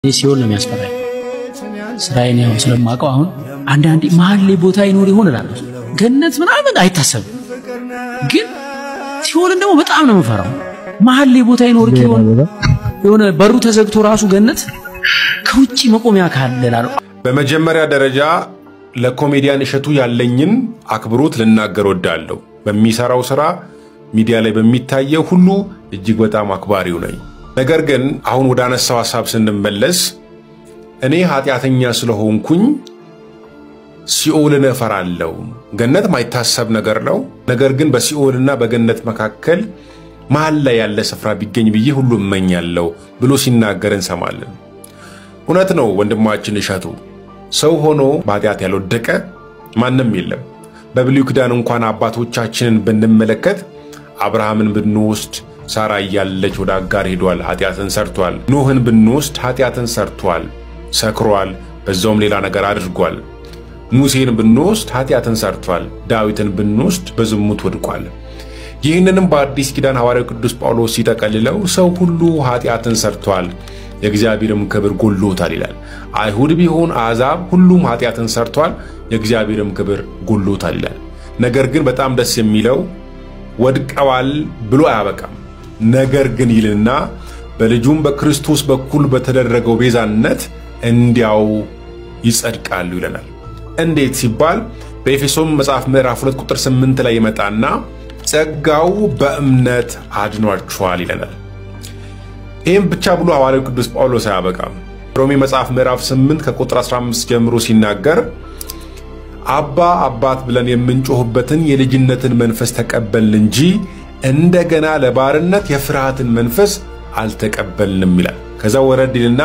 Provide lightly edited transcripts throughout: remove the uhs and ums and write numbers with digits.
ሲሆን ነው የሚያስፈራኝ ስራዬን ያው ስለማውቀው አሁን አንዳንዴ መሀል ላይ ቦታ ይኖር ይሆን እላለሁ ገነት ምናምን አይታሰብም ግን ሲሆን ደግሞ በጣም ነው የምፈራው መሀል ላይ ቦታ ይኖር ይሆን የሆነ በሩ ተዘግቶ ራሱ ገነት ከውጪ መቆሚያ ካለ እላለሁ በመጀመሪያ ደረጃ ለኮሜዲያን እሸቱ ያለኝን አክብሮት ልናገር ወዳለሁ በሚሰራው ስራ ሚዲያ ላይ በሚታየው ሁሉ እጅግ በጣም አክባሪው ነኝ ነገር ግን አሁን ወደ አነሳው ሐሳብ ስንመለስ እኔ ኃጢያተኛ ስለሆንኩኝ ሲኦልን እፈራለሁ ገነት ማይታሰብ ነገር ነው ነገር ግን በሲኦልና በገነት መካከል መሃል ላይ ያለ ስፍራ ቢገኝ ብዬ ሁሉ እመኛለሁ ብሎ ሲናገር እንሰማለን እውነት ነው ወንድማችን እሸቱ ሰው ሆኖ በኃጢያት ያልወደቀ ማንንም የለም በብሉይ ኪዳን እንኳን አባቶቻችንን ብንመለከት አብርሃምን ብንወስድ ሳራ ያለች ወደ አጋር ሄዷል ኃጢያትን ሰርቷል ኖህን ብንወስድ ኃጢያትን ሰርቷል ሰክሯል በዛውም ሌላ ነገር አድርጓል ሙሴን ብንወስድ ኃጢያትን ሰርቷል ዳዊትን ብንወስድ በዝሙት ወድቋል ይህንንም በአዲስ ኪዳን ሐዋርያው ቅዱስ ጳውሎስ ሲጠቀልለው ሰው ሁሉ ኃጢያትን ሰርቷል የእግዚአብሔርም ክብር ጎሎታል ይላል አይሁድ ቢሆን አሕዛብ ሁሉም ኃጢያትን ሰርቷል የእግዚአብሔርም ክብር ጎሎታል ይላል ነገር ግን በጣም ደስ የሚለው ወድቀዋል ብሎ አያበቃም ነገር ግን ይልና በልጁም በክርስቶስ በኩል በተደረገው ቤዛነት እንዲያው ይጸድቃሉ ይለናል እንዴት ሲባል በኤፌሶን መጽሐፍ ምዕራፍ 2 ቁጥር 8 ላይ ይመጣና ጸጋው በእምነት አድኗቸዋል ይለናል ይህም ብቻ ብሎ ሐዋርያው ቅዱስ ጳውሎስ አያበቃም ሮሜ መጽሐፍ ምዕራፍ 8 ከቁጥር 15 ጀምሮ ሲናገር አባ አባት ብለን የምንጮህበትን የልጅነትን መንፈስ ተቀበልን እንጂ እንደገና ለባርነት የፍርሃትን መንፈስ አልተቀበልንም ይላል ከዛ ወረድ ይልና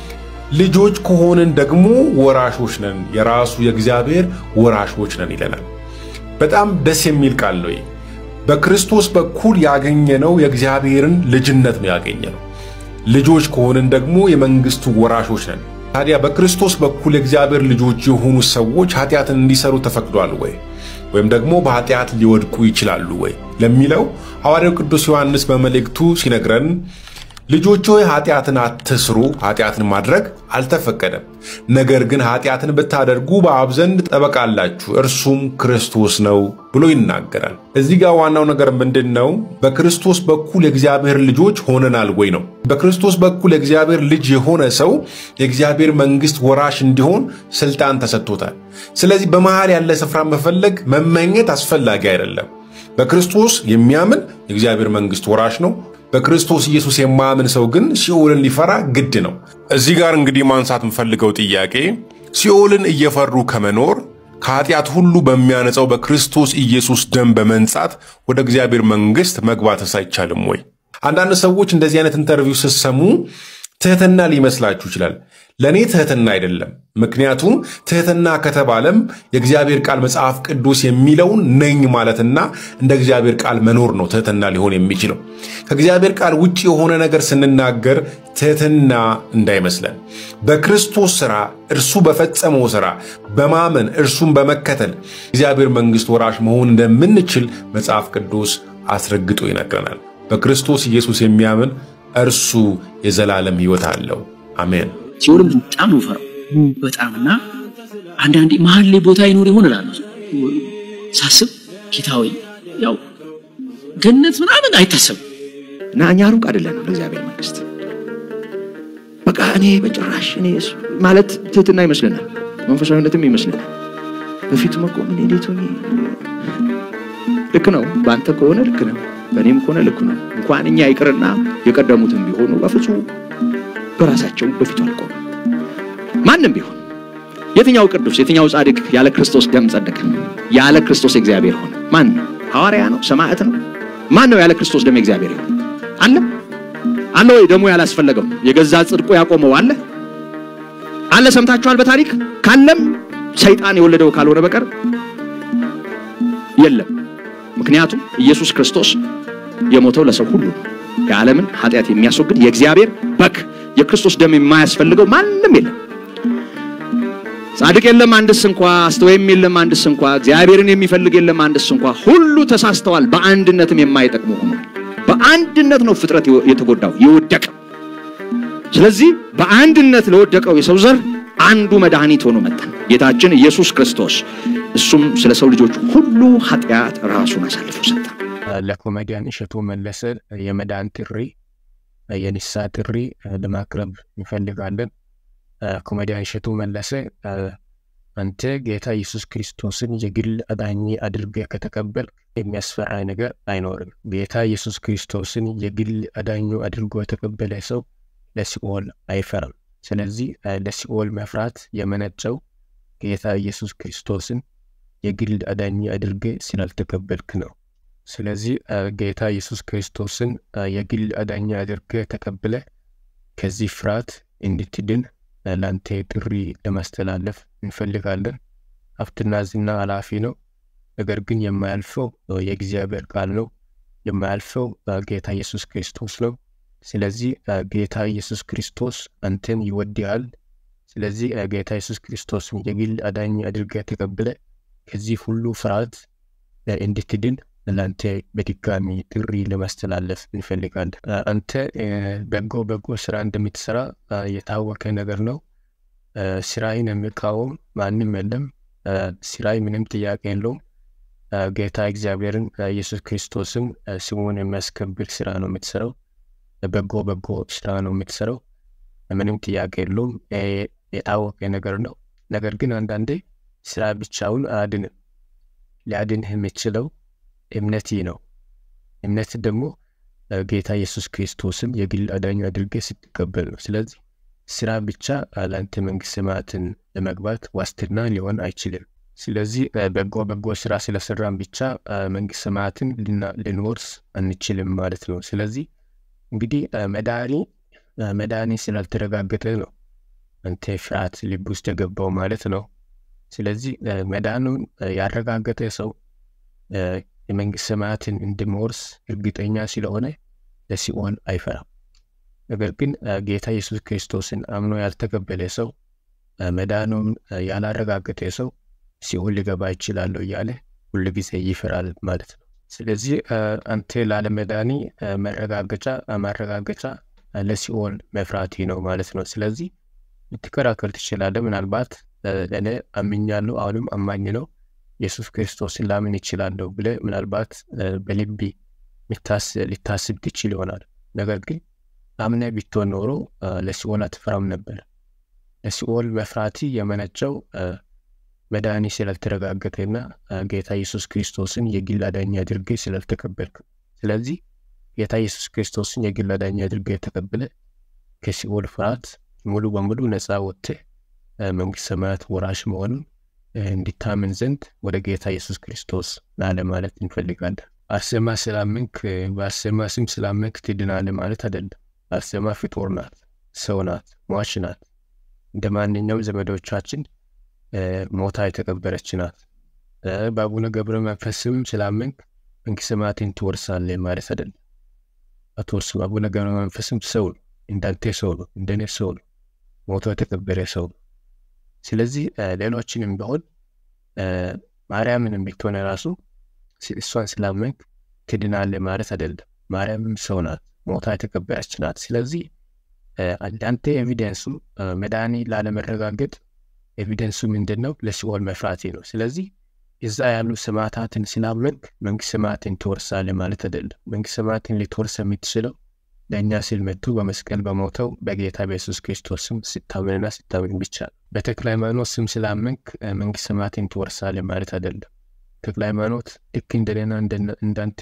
ልጆች ከሆንን ደግሞ ወራሾች ነን የራሱ የእግዚአብሔር ወራሾች ነን ይለናል በጣም ደስ የሚል ቃል ነው በክርስቶስ በኩል ያገኘነው የእግዚአብሔርን ልጅነት ነው ያገኘነው ልጆች ከሆንን ደግሞ የመንግስቱ ወራሾች ነን ታዲያ በክርስቶስ በኩል የእግዚአብሔር ልጆች የሆኑ ሰዎች ኃጢያትን እንዲሰሩ ተፈቅዷል ወይም ደግሞ በኃጢያት ሊወድቁ ይችላሉ ወይ ለሚለው ሐዋርያው ቅዱስ ዮሐንስ በመልእክቱ ሲነግረን ልጆች ሆይ ኃጢያትን አትስሩ ኃጢያትን ማድረግ አልተፈቀደም ነገር ግን ኃጢያትን ብታደርጉ በአብ ዘንድ ጠበቃ አላችሁ እርሱም ክርስቶስ ነው ብሎ ይናገራል እዚህ ጋር ዋናው ነገር ምንድነው በክርስቶስ በኩል የእግዚአብሔር ልጆች ሆነናል ወይ ነው በክርስቶስ በኩል የእግዚአብሔር ልጅ የሆነ ሰው የእግዚአብሔር መንግስት ወራሽ እንዲሆን ስልጣን ተሰጥቶታል ስለዚህ በመሃል ያለ ስፍራ መፈለግ መመኘት አስፈላጊ አይደለም በክርስቶስ የሚያምን የእግዚአብሔር መንግስት ወራሽ ነው በክርስቶስ ኢየሱስ የማያምን ሰው ግን ሲኦልን ሊፈራ ግድ ነው እዚህ ጋር እንግዲህ ማንሳት እንፈልገው ጥያቄ ሲኦልን እየፈሩ ከመኖር ከኃጢያት ሁሉ በሚያነጻው በክርስቶስ ኢየሱስ ደም በመንጻት ወደ እግዚአብሔር መንግስት መግባት አይቻልም ወይ አንዳንድ ሰዎች እንደዚህ አይነት ኢንተርቪው ሲሰሙ ትህትና ሊመስላችሁ ይችላል ለኔ ትህትና አይደለም ምክንያቱም ትህትና ከተባለም የእግዚአብሔር ቃል መጽሐፍ ቅዱስ የሚለው ነኝ ማለትና እንደ እግዚአብሔር ቃል መኖር ነው ትህትና ሊሆን የሚችለው ከእግዚአብሔር ቃል ውጪ የሆነ ነገር ስንናገር ትህትና እንዳይመስለን በክርስቶስ ሥራ እርሱ በፈጸመው ሥራ በማመን እርሱን በመከተል እግዚአብሔር መንግስት ወራሽ መሆን እንደምንችል መጽሐፍ ቅዱስ አስረግጦ ይነግረናል በክርስቶስ ኢየሱስ የሚያምን እርሱ የዘላለም ሕይወት አለው አሜን ሲኦልም በጣም ነው ፈራው በጣምና አንዳንዴ መሃል ላይ ቦታ ይኖር ይሆን እላለሁ ሳስብ ጌታዬ ያው ገነት ምናምን አይታሰብም እና እኛ ሩቅ አይደለም ለእግዚአብሔር መንግስት በቃ እኔ በጭራሽ እኔ ማለት ትህትና ይመስለናል መንፈሳዊነትም ይመስለናል በፊቱ መቆም እንዴት ሆነ ልክ ነው ባንተ ከሆነ ልክ ነው በእኔም ከሆነ ልክ ነው እንኳን እኛ ይቅርና የቀደሙትም ቢሆኑ በፍጹም በራሳቸው በፊቱ አልቆሙ ማንንም ቢሆን የትኛው ቅዱስ የትኛው ጻድቅ ያለ ክርስቶስ ደም ጸደቀ ያለ ክርስቶስ እግዚአብሔር ሆነ ማን ነው ሐዋርያ ነው ሰማዕት ነው ማን ነው ያለ ክርስቶስ ደም እግዚአብሔር ሆነ አለ ወይ ደሙ ያላስፈልገው የገዛ ጽድቁ ያቆመው አለ ሰምታችኋል በታሪክ ካለም ሰይጣን የወለደው ካልሆነ በቀር የለም ምክንያቱም ኢየሱስ ክርስቶስ የሞተው ለሰው ሁሉ ነው የዓለምን ኃጢያት የሚያስወግድ የእግዚአብሔር በክ የክርስቶስ ደም የማያስፈልገው ማንንም የለም ጻድቅ የለም አንድስ እንኳን አስተዋይም የለም አንድስ እንኳን እግዚአብሔርን የሚፈልግ የለም አንድስ እንኳን ሁሉ ተሳስተዋል በአንድነትም የማይጠቅሙ ሆነዋል በአንድነት ነው ፍጥረት የተጎዳው የወደቀ ስለዚህ በአንድነት ለወደቀው የሰው ዘር አንዱ መድኃኒት ሆኖ መጣ፣ ጌታችን ኢየሱስ ክርስቶስ። እሱም ስለ ሰው ልጆች ሁሉ ኃጢአት ራሱን አሳልፎ ሰጠ። ለኮሜዲያን እሸቱ መለሰ የመዳን ጥሪ የንስሐ ጥሪ ለማቅረብ እንፈልጋለን። ኮሜዲያን እሸቱ መለሰ አንተ ጌታ ኢየሱስ ክርስቶስን የግል አዳኝ አድርገህ ከተቀበልክ የሚያስፈራ ነገር አይኖርም። ጌታ ኢየሱስ ክርስቶስን የግል አዳኙ አድርጎ የተቀበለ ሰው ለሲኦል አይፈራም። ስለዚህ ለሲኦል መፍራት የመነጨው ጌታ ኢየሱስ ክርስቶስን የግል አዳኝ አድርገህ ስላልተቀበልክ ነው። ስለዚህ ጌታ ኢየሱስ ክርስቶስን የግል አዳኝ አድርገህ ተቀብለህ ከዚህ ፍርሃት እንድትድን ላንተ ጥሪ ለማስተላለፍ እንፈልጋለን። ሀብትና ዝና ኃላፊ ነው፣ ነገር ግን የማያልፈው የእግዚአብሔር ቃል ነው። የማያልፈው ጌታ ኢየሱስ ክርስቶስ ነው። ስለዚህ ጌታ ኢየሱስ ክርስቶስ አንተን ይወድሃል። ስለዚህ ጌታ ኢየሱስ ክርስቶስን የግል አዳኝ አድርገህ ተቀብለህ ከዚህ ሁሉ ፍርሃት እንድትድን ላንተ በድጋሚ ጥሪ ለማስተላለፍ እንፈልጋለን። አንተ በጎ ስራ እንደምትሰራ የታወቀ ነገር ነው። ስራይን የሚቃወም ማንም የለም። ስራይ ምንም ጥያቄ የለውም። ጌታ እግዚአብሔርን ኢየሱስ ክርስቶስን ስሙን የሚያስከብር ስራ ነው የምትሰራው። በጎ ስራ ነው የምትሰራው። ምንም ጥያቄ የለውም። የታወቀ ነገር ነው። ነገር ግን አንዳንዴ ስራ ብቻውን አያድንም። ሊያድንህ የሚችለው እምነት ነው። እምነት ደግሞ ጌታ ኢየሱስ ክርስቶስን የግል አዳኝ አድርገህ ስትቀበል ነው። ስለዚህ ስራ ብቻ ለአንተ መንግሥተ ሰማያትን ለመግባት ዋስትና ሊሆን አይችልም። ስለዚህ በጎ ስራ ስለሰራን ብቻ መንግሥተ ሰማያትን ልንወርስ አንችልም ማለት ነው። ስለዚህ እንግዲህ መዳኒ ስላልተረጋገጠ ነው አንተ ፍርሃት ልብ ውስጥ የገባው ማለት ነው። ስለዚህ መዳኑን ያረጋገጠ ሰው የመንግሥተ ሰማያትን እንደሚወርስ እርግጠኛ ስለሆነ ለሲኦል አይፈራም። ነገር ግን ጌታ ኢየሱስ ክርስቶስን አምኖ ያልተቀበለ ሰው መዳኑን ያላረጋገጠ ሰው ሲኦል ሊገባ ይችላል እያለ ሁሉ ጊዜ ይፈራል ማለት ነው። ስለዚህ አንተ ላለመዳኒ ማረጋገጫ ለሲኦል መፍራቲ ነው ማለት ነው። ስለዚህ ልትከራከር ትችላለህ። ምናልባት እኔ አምኛለሁ፣ አሁንም አማኝ ነው፣ ኢየሱስ ክርስቶስን ላምን ይችላለሁ ብለህ ምናልባት በልቢ ልታስብ ትችል ይሆናል። ነገር ግን አምነህ ቢትሆን ኖሮ ለሲኦል አትፈራም ነበር። ለሲኦል መፍራቲ የመነጨው መዳኒ ስላልተረጋገጠና ጌታ ኢየሱስ ክርስቶስን የግል አዳኝ አድርገህ ስላልተቀበልክ። ስለዚህ ጌታ ኢየሱስ ክርስቶስን የግል አዳኝ አድርገህ ተቀብለህ ከሲኦል ፍርሃት ሙሉ በሙሉ ነፃ ወጥተህ መንግሥተ ሰማያት ወራሽ መሆኑን እንድታምን ዘንድ ወደ ጌታ ኢየሱስ ክርስቶስ ናለ ማለት እንፈልጋለን። አርሴማ ስላመንክ በአርሴማ ስም ስላመንክ ትድናለህ ማለት አይደለም። አርሴማ ፍጡር ናት፣ ሰው ናት፣ ሟች ናት። እንደ ማንኛውም ዘመዶቻችን ሞታ የተቀበረች ናት። በአቡነ ገብረ መንፈስ ስም ስላመንክ መንግሥተ ሰማያትን ትወርሳለህ ማለት አይደለም። አትወርስም። አቡነ ገብረ መንፈስም ሰው ነው፣ እንዳንተ ሰው ነው፣ እንደኔ ሰው ነው፣ ሞቶ የተቀበረ ሰው ነው። ስለዚህ ሌሎችንም ቢሆን ማርያምንም ብትሆን ራሱ እሷን ስላመንክ ትድናለህ ማለት አይደለም። ማርያምም ሰው ናት፣ ሞታ የተቀበረች ናት። ስለዚህ አንተ ኤቪደንሱ መዳኒ ላለመረጋገጥ ኤቪደንሱ ምንድን ነው? ለሲኦል መፍራቴ ነው። ስለዚህ እዛ ያሉ ሰማዕታትን ስላመንክ መንግሥተ ሰማያትን ትወርሳለህ ማለት አይደለም። መንግሥተ ሰማያትን ልትወርስ የምትችለው ለእኛ ሲል መጥቶ በመስቀል በሞተው በጌታ በኢየሱስ ክርስቶስ ስም ስታምንና ስታምን ብቻ ነው። በተክለ ሃይማኖት ስም ስላመንክ መንግሥተ ሰማያትን ትወርሳለህ ማለት አይደለም። ተክለ ሃይማኖት ልክ እንደሌና እንዳንተ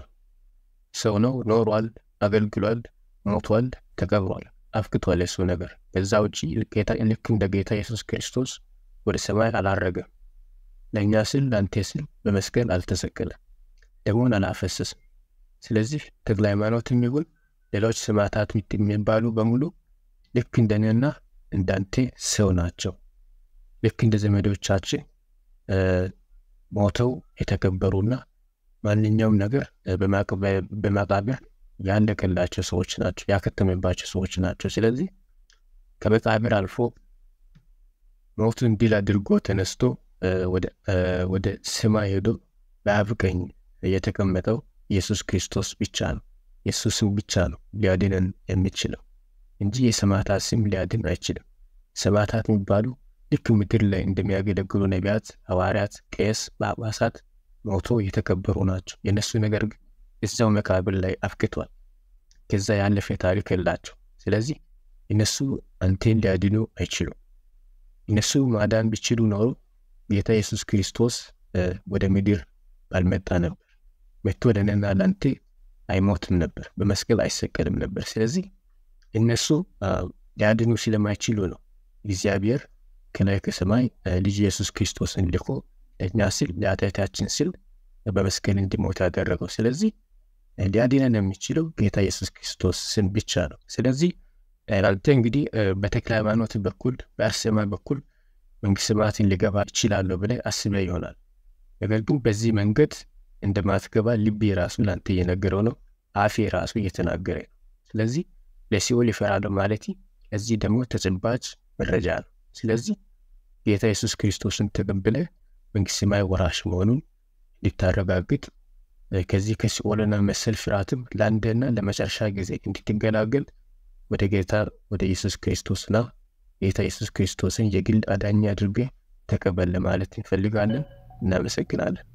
ሰው ነው፣ ኖሯል፣ አገልግሏል፣ ሞቷል፣ ተቀብሯል፣ አፍክቷል የሱ ነገር። ከዛ ውጪ ልክ እንደ ጌታ ኢየሱስ ክርስቶስ ወደ ሰማይ አላረገም። ለእኛ ስል ለአንተ ስል በመስቀል አልተሰቀለም፣ ደሙን አላፈሰስም። ስለዚህ ተክለ ሃይማኖት የሚሆን ሌሎች ሰማዕታት የሚባሉ በሙሉ ልክ እንደኔና እንዳንተ ሰው ናቸው። ልክ እንደ ዘመዶቻችን ሞተው የተከበሩና ማንኛውም ነገር በመቃብር ያለቀላቸው ሰዎች ናቸው፣ ያከተመባቸው ሰዎች ናቸው። ስለዚህ ከመቃብር አልፎ ሞቱን ድል አድርጎ ተነስቶ ወደ ሰማይ ሄዶ በአብ ቀኝ የተቀመጠው ኢየሱስ ክርስቶስ ብቻ ነው። ኢየሱስም ብቻ ነው ሊያድነን የሚችለው። እንጂ የሰማዕታት ስም ሊያድን አይችልም። ሰማዕታት የሚባሉ ልክ ምድር ላይ እንደሚያገለግሉ ነቢያት፣ ሐዋርያት፣ ቄስ፣ ጳጳሳት ሞቶ የተከበሩ ናቸው። የነሱ ነገር ግን እዛው መቃብር ላይ አፍክቷል። ከዛ ያለፈ ታሪክ የላቸው። ስለዚህ እነሱ አንተን ሊያድኑ አይችሉም። እነሱ ማዳን ቢችሉ ኖሮ ጌታ ኢየሱስ ክርስቶስ ወደ ምድር ባልመጣ ነበር። መጥቶ ለእኔና ለአንተ አይሞትም ነበር፣ በመስቀል አይሰቀልም ነበር። ስለዚህ እነሱ ሊያድኑ ስለማይችሉ ነው እግዚአብሔር ከላይ ከሰማይ ልጅ ኢየሱስ ክርስቶስን ልኮ ለእኛ ሲል ለኃጢአታችን ሲል በመስቀል እንዲሞት ያደረገው። ስለዚህ ሊያድነን የሚችለው ጌታ ኢየሱስ ክርስቶስ ስም ብቻ ነው። ስለዚህ አንተ እንግዲህ በተክለ ሃይማኖት በኩል በአርሴማ በኩል መንግሥተ ሰማያትን ሊገባ ይችላለሁ ብለህ አስበህ ይሆናል። ነገር ግን በዚህ መንገድ እንደማትገባ ልቤ ራሱ ላንተ እየነገረው ነው፣ አፌ ራሱ እየተናገረ ነው። ስለዚህ ለሲኦል ይፈራለሁ ማለት እዚህ ደግሞ ተጨባጭ መረጃ ነው። ስለዚህ ጌታ ኢየሱስ ክርስቶስን ተቀብለህ መንግሥተ ሰማይ ወራሽ መሆኑን እንድታረጋግጥ ከዚህ ከሲኦልና መሰል ፍርሃትም ለአንድና ለመጨረሻ ጊዜ እንድትገላገል ወደ ጌታ ወደ ኢየሱስ ክርስቶስና ጌታ ኢየሱስ ክርስቶስን የግል አዳኝ አድርገህ ተቀበል ማለት እንፈልጋለን። እናመሰግናለን።